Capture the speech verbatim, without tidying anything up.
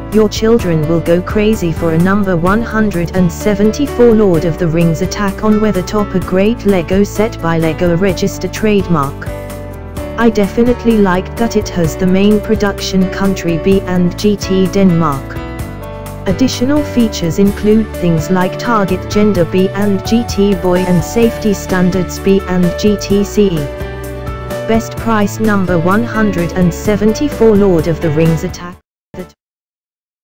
Your children will go crazy for a number one hundred seventy-four Lord of the Rings Attack on Weathertop, a great LEGO set by LEGOÂ, a registered trademark. I definitely liked that it has the main production country b and g t Denmark. Additional features include things like target gender b and g t boy and safety standards b and g t C E. Best price number one hundred seventy-four Lord of the Rings Attack.